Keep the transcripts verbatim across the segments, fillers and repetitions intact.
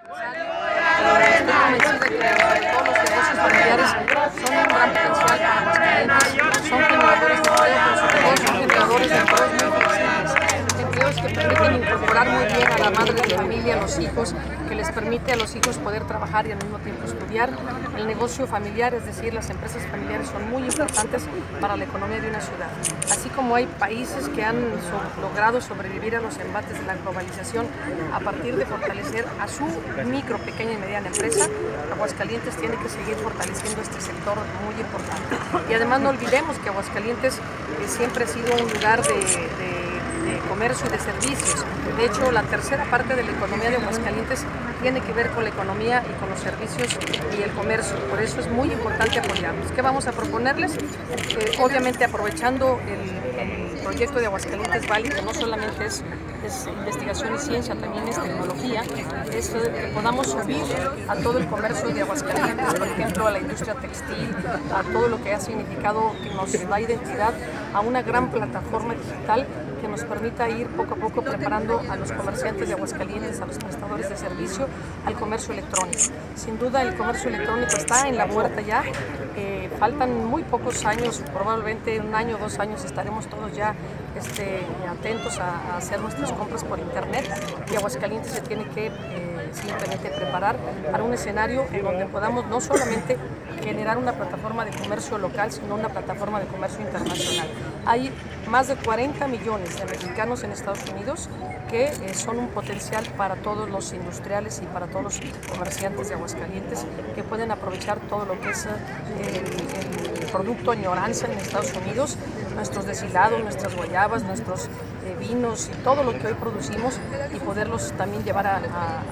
Estoy convencida que todos los negocios familiares son un gran potencial para Aguascalientes, son generadores de empleo, pero sobre todo son generadores de empleos muy flexibles, empleos que permiten incorporar muy bien a la madre de familia, a los hijos, que les permite a los hijos poder trabajar y al mismo tiempo estudiar. El negocio familiar, es decir, las empresas familiares son muy importantes para la economía de una ciudad. Así como hay países que han so- logrado sobrevivir a los embates de la globalización a partir de fortalecer a su micro, pequeña y mediana empresa, Aguascalientes tiene que seguir fortaleciendo este sector muy importante. Y además no olvidemos que Aguascalientes eh, siempre ha sido un lugar de, de de comercio y de servicios. De hecho, la tercera parte de la economía de Aguascalientes tiene que ver con la economía y con los servicios y el comercio. Por eso es muy importante apoyarlos. ¿Qué vamos a proponerles? Eh, obviamente aprovechando el, el proyecto de Aguascalientes Valley, que no solamente es, es investigación y ciencia, también es tecnología, es que podamos subir a todo el comercio de Aguascalientes, por ejemplo, a la industria textil, a todo lo que ha significado que nos da identidad a una gran plataforma digital que nos permita ir poco a poco preparando a los comerciantes de Aguascalientes, a los prestadores de servicio, al comercio electrónico. Sin duda el comercio electrónico está en la puerta ya, eh, faltan muy pocos años, probablemente un año o dos años estaremos todos ya este, atentos a, a hacer nuestras compras por internet, y Aguascalientes se tiene que eh, simplemente preparar para un escenario en donde podamos no solamente generar una plataforma de comercio local, sino una plataforma de comercio internacional. Hay más de cuarenta millones de mexicanos en Estados Unidos que eh, son un potencial para todos los industriales y para todos los comerciantes de Aguascalientes, que pueden aprovechar todo lo que es eh, el, el producto añoranza en Estados Unidos, nuestros deshilados, nuestras guayabas, nuestros eh, vinos y todo lo que hoy producimos, y poderlos también llevar a, a,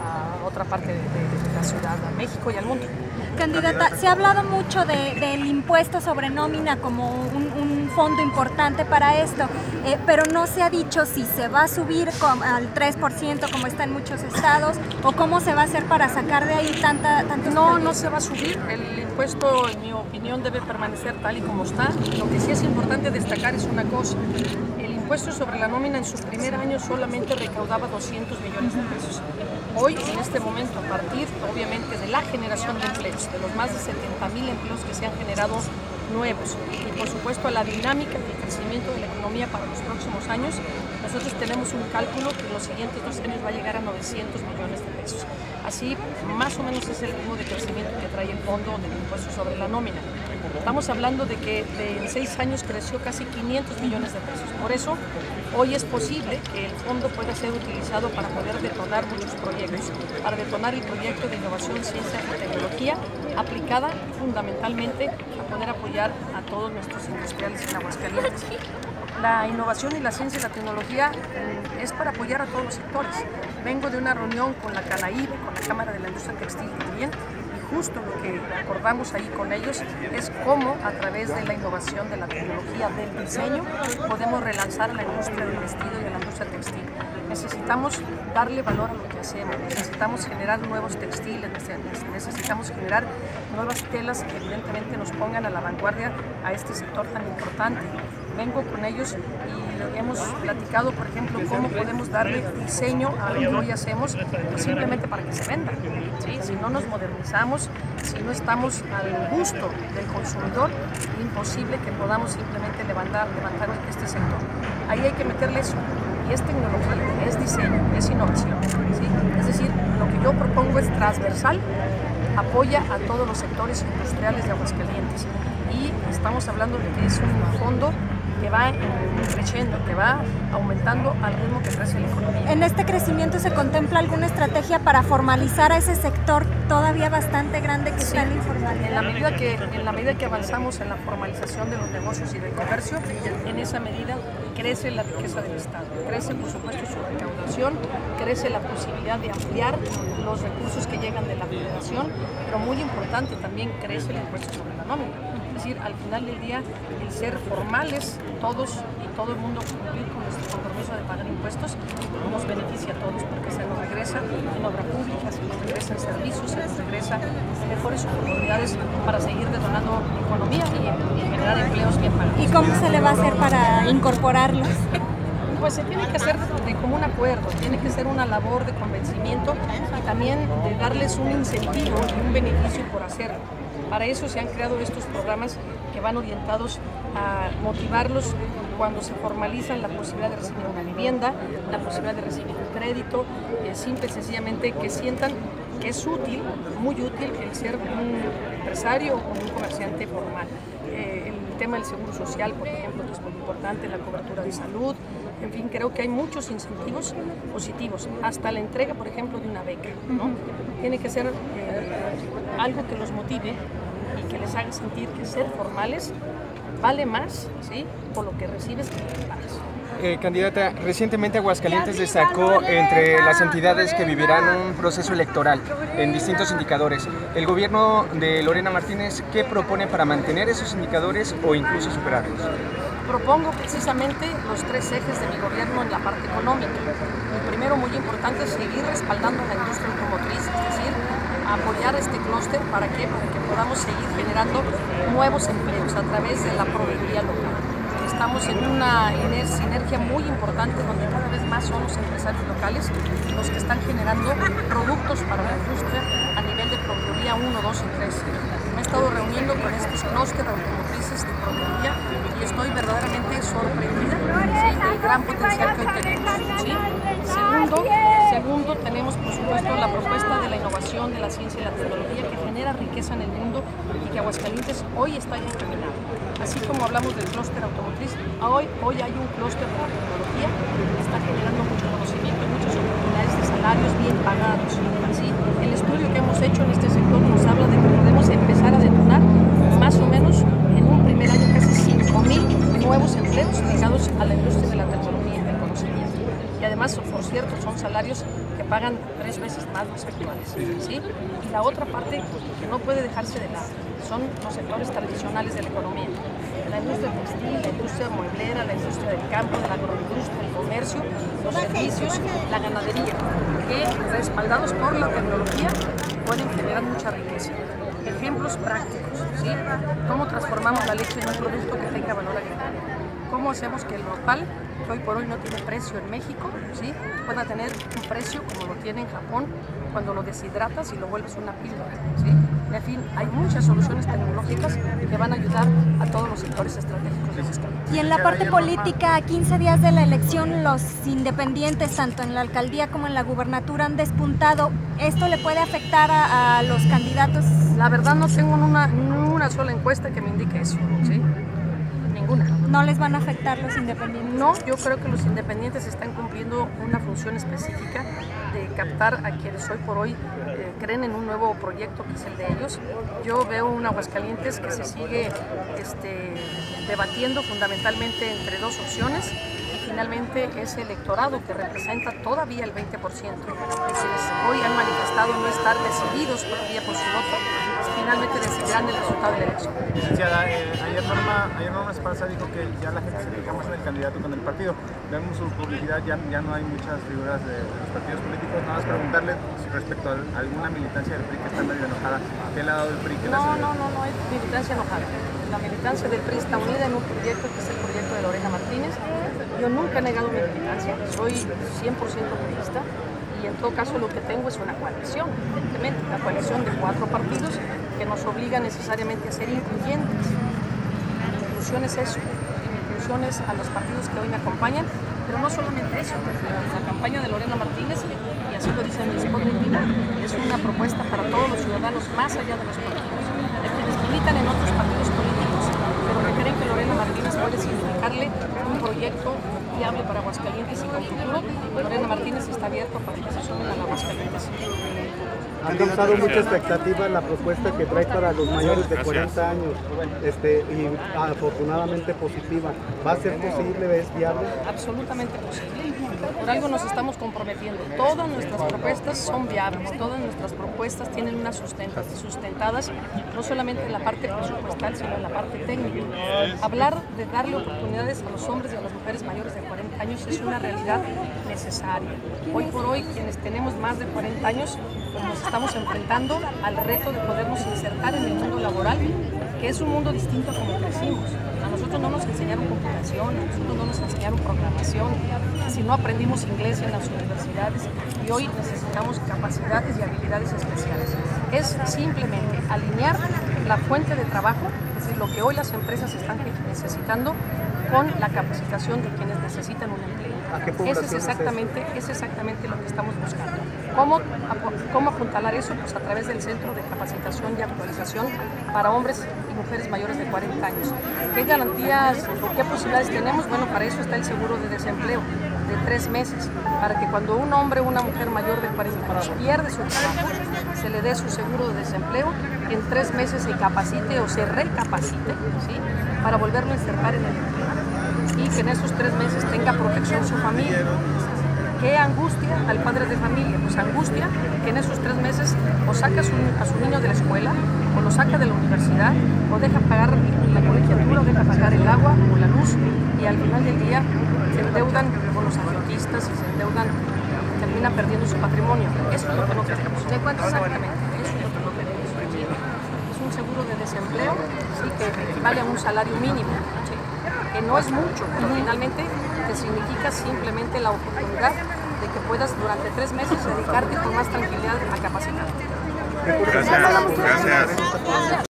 a otra parte de, de, de la ciudad, a México y al mundo. Candidata, se ha hablado mucho de, del impuesto sobre nómina como un, un fondo importante para esto, eh, pero no se ha dicho si se va a subir con, al tres por ciento como está en muchos estados, o cómo se va a hacer para sacar de ahí tanta... tantos No, no se va a subir. El impuesto, en mi opinión, debe permanecer tal y como está. Lo que sí es importante destacar es una cosa. El impuesto sobre la nómina en su primer año solamente recaudaba doscientos millones de pesos. Hoy, en este momento, a partir, obviamente, de la generación de empleos, de los más de setenta mil empleos que se han generado nuevos, y por supuesto a la dinámica y el crecimiento de la economía para los próximos años, nosotros tenemos un cálculo que en los siguientes dos años va a llegar a novecientos millones de pesos. Así, más o menos es el ritmo de crecimiento que trae el fondo del impuesto sobre la nómina. Estamos hablando de que de, en seis años creció casi quinientos millones de pesos. Por eso, hoy es posible que el fondo pueda ser utilizado para poder detonar muchos proyectos, para detonar el proyecto de innovación, ciencia y tecnología aplicada fundamentalmente a poder apoyar a todos nuestros industriales en Aguascalientes. La innovación y la ciencia y la tecnología eh, es para apoyar a todos los sectores. Vengo de una reunión con la Canaíbe, con la Cámara de la Industria Textil también, y justo lo que acordamos ahí con ellos es cómo a través de la innovación, de la tecnología, del diseño, podemos relanzar a la industria del vestido y a la industria textil. Necesitamos darle valor a lo que hacemos, necesitamos generar nuevos textiles, necesitamos generar nuevas telas que evidentemente nos pongan a la vanguardia a este sector tan importante. Vengo con ellos y hemos platicado, por ejemplo, cómo podemos darle diseño a lo que hoy hacemos, pues simplemente para que se venda. ¿Sí? Si no nos modernizamos, si no estamos al gusto del consumidor, es imposible que podamos simplemente levantar, levantar este sector. Ahí hay que meterle eso. Y es tecnología, es diseño, es innovación. ¿Sí? Es decir, lo que yo propongo es transversal, apoya a todos los sectores industriales de Aguascalientes. Y estamos hablando de que es un fondo que va creciendo, que va aumentando al ritmo que crece la economía. ¿En este crecimiento se contempla alguna estrategia para formalizar a ese sector todavía bastante grande que sí, está en la informalidad? En la medida que, en la medida que avanzamos en la formalización de los negocios y del comercio, en esa medida crece la riqueza del Estado, crece por supuesto su recaudación, crece la posibilidad de ampliar los recursos que llegan de la Federación, pero muy importante también crece el impuesto sobre la nómina. Es decir, al final del día, el ser formales todos y todo el mundo cumplir con nuestro compromiso de pagar impuestos nos beneficia a todos, porque se nos regresa en obra pública, se nos regresa en servicios, se nos regresa en mejores oportunidades para seguir detonando economía y, y generar empleos bien pagados. ¿Y cómo se le va a hacer para incorporarlos? Pues se tiene que hacer de común acuerdo, tiene que ser una labor de convencimiento y también de darles un incentivo y un beneficio por hacerlo. Para eso se han creado estos programas que van orientados a motivarlos cuando se formalizan la posibilidad de recibir una vivienda, la posibilidad de recibir un crédito, eh, simple y sencillamente que sientan que es útil, muy útil el ser un empresario o un comerciante formal. Eh, el tema del seguro social, por ejemplo, que es muy importante, la cobertura de salud, en fin, creo que hay muchos incentivos positivos, hasta la entrega, por ejemplo, de una beca, ¿no? Tiene que ser eh, algo que los motive y que les haga sentir que ser formales vale más, ¿sí?, por lo que recibes que lo que pagas. Eh, candidata, recientemente Aguascalientes destacó entre las entidades que vivirán un proceso electoral en distintos indicadores. El gobierno de Lorena Martínez, ¿qué propone para mantener esos indicadores o incluso superarlos? Propongo precisamente los tres ejes de mi gobierno en la parte económica. El primero, muy importante, es seguir respaldando a la industria automotriz, es decir, apoyar este clúster. ¿Para qué? Para que podamos seguir generando nuevos empleos a través de la proveeduría local. Estamos en una sinergia muy importante donde cada vez más son los empresarios locales los que están generando productos para la industria a nivel de proveeduría uno, dos y tres. Me he estado reuniendo con estos clústeres automotrices de proveeduría y estoy verdaderamente sorprendida, ¿sí?, del gran potencial que hoy tenemos, ¿sí? Segundo, segundo, tenemos por supuesto la propuesta de la innovación, de la ciencia y la tecnología que genera riqueza en el mundo y que Aguascalientes hoy está ya encaminado. Así como hablamos del clúster automotriz, hoy, hoy hay un clúster de la tecnología que está generando mucho conocimiento y muchas oportunidades de salarios bien pagados, ¿sí? El estudio que hemos hecho en este sector nos habla de que podemos empezar a detonar más o menos en un primer año casi cinco mil nuevos empleos ligados a la industria de la tecnología y del conocimiento. Y además, por cierto, son salarios que pagan tres veces más los actuales, ¿sí? Y la otra parte que no puede dejarse de lado son los sectores tradicionales de la economía. La industria textil, la industria mueblera, la industria del campo, la agroindustria, el comercio, los servicios, la ganadería, que respaldados por la tecnología pueden generar mucha riqueza. Ejemplos prácticos, ¿sí? ¿Cómo transformamos la leche en un producto que tenga valor agregado? ¿Cómo hacemos que el nopal, que hoy por hoy no tiene precio en México, ¿sí?, pueda tener un precio como lo tiene en Japón cuando lo deshidratas y lo vuelves una píldora, ¿sí? En fin, hay muchas soluciones tecnológicas que van a ayudar a todos los sectores estratégicos de Aguascalientes. Y en la parte política, a quince días de la elección, los independientes, tanto en la alcaldía como en la gubernatura, han despuntado. ¿Esto le puede afectar a, a los candidatos? La verdad no tengo una, una sola encuesta que me indique eso, ¿sí? Ninguna. ¿No les van a afectar los independientes? No, yo creo que los independientes están cumpliendo una función específica de captar a quienes hoy por hoy eh, creen en un nuevo proyecto que es el de ellos. Yo veo un Aguascalientes que se sigue este, debatiendo fundamentalmente entre dos opciones y finalmente ese electorado que representa todavía el veinte por ciento. Quienes hoy han manifestado no estar decididos todavía por su voto, finalmente decidirán el resultado de la elección. Licenciada, eh, ayer Norma, ayer Norma Esparza dijo que ya la gente se fija más en el candidato que en el partido. Vemos su publicidad, ya, ya no hay muchas figuras de, de los partidos políticos. Nada más preguntarle respecto a alguna militancia del P R I que está medio enojada. ¿Qué le ha dado el P R I? ¿Qué no, le no, no, no hay militancia enojada. La militancia del P R I está unida en un proyecto que es el proyecto de Lorena Martínez. Yo nunca he negado mi militancia, soy cien por ciento priista. Y en todo caso lo que tengo es una coalición, evidentemente, una coalición de cuatro partidos que nos obliga necesariamente a ser incluyentes. Mi inclusión es eso, mi inclusión es a los partidos que hoy me acompañan, pero no solamente eso, la campaña de Lorena Martínez, y así lo dice mi spot en vida, es una propuesta para todos los ciudadanos más allá de los partidos, de quienes militan en otros partidos políticos, pero que creen que Lorena Martínez puede significarle un proyecto viable para Aguascalientes y con futuro. Lorena Martínez está abierto para que se sumen a Aguascalientes. Han causado mucha expectativa la propuesta que trae para los mayores de cuarenta años, este, y afortunadamente positiva. ¿Va a ser posible? ¿Es viable? Absolutamente posible. Por algo nos estamos comprometiendo. Todas nuestras propuestas son viables, todas nuestras propuestas tienen unas sustentas, sustentadas no solamente en la parte presupuestal, sino en la parte técnica. Hablar de darle oportunidades a los hombres y a las mujeres mayores de cuarenta años es una realidad necesaria. Hoy por hoy, quienes tenemos más de cuarenta años, pues nos estamos enfrentando al reto de podernos insertar en el mundo laboral, que es un mundo distinto a como crecimos. A nosotros nosotros no nos enseñaron computación, a nosotros no nos enseñaron programación, si no aprendimos inglés en las universidades y hoy necesitamos capacidades y habilidades especiales. Es simplemente alinear la fuente de trabajo, es decir, lo que hoy las empresas están necesitando con la capacitación de quienes necesitan un empleo. Ese es exactamente, es exactamente lo que estamos buscando. ¿Cómo, cómo apuntalar eso? Pues a través del Centro de Capacitación y Actualización para hombres y mujeres mayores de cuarenta años. ¿Qué garantías o qué posibilidades tenemos? Bueno, para eso está el seguro de desempleo de tres meses, para que cuando un hombre o una mujer mayor de cuarenta años pierde su trabajo, se le dé su seguro de desempleo, en tres meses se capacite o se recapacite, ¿sí?, para volverlo a insertar en el empleo y que en esos tres meses tenga protección su familia. ¿Qué angustia al padre de familia? Pues angustia que en esos tres meses o saca a su, a su niño de la escuela, o lo saca de la universidad, o deja pagar la colegiatura, o deja pagar el agua o la luz, y al final del día se endeudan con los agiotistas y se endeudan, termina perdiendo su patrimonio. Eso es lo que no queremos. ¿De cuánto exactamente? Eso es lo que no queremos. ¿Sí? Es un seguro de desempleo, ¿sí?, que equivale a un salario mínimo, ¿sí?, que no es mucho, pero finalmente te significa simplemente la oportunidad de que puedas durante tres meses dedicarte con más tranquilidad a capacitarte. Gracias. Gracias.